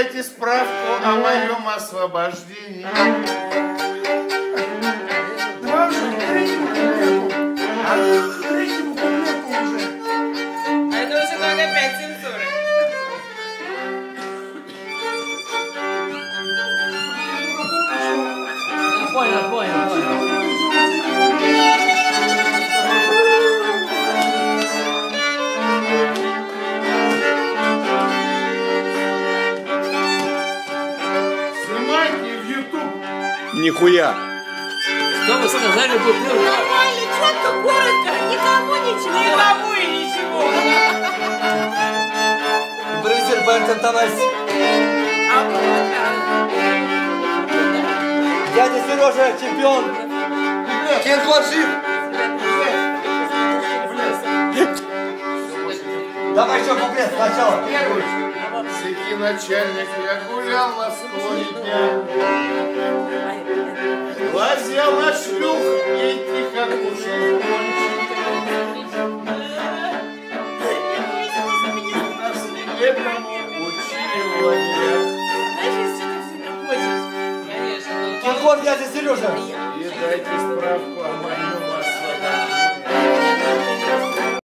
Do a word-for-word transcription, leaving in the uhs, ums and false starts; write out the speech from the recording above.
дайте справку о моем освобождении. Два уже, третьему куплету. А третьему куплету уже. А это уже только опять цензура. Понял, понял, понял. Снимайте в YouTube. Нихуя. Что вы сказали, бутылка? Нормально, четко, коротко, никому ничего. Никому и ничего. Брызер Бертон Танась. А вот, Дядя Сережа, чемпион. Кинг-Кон жив. Давай еще куплет сначала. Первый. Всякий начальник, я гулял на склоне дня. Глазел на шлюх и тихо кушал пончик. Нас этому учили в лагерях. знаешь, если что ты всегда хочешь. Конечно. Кинг-Кон, дядя Сережа. И дайте справку о моем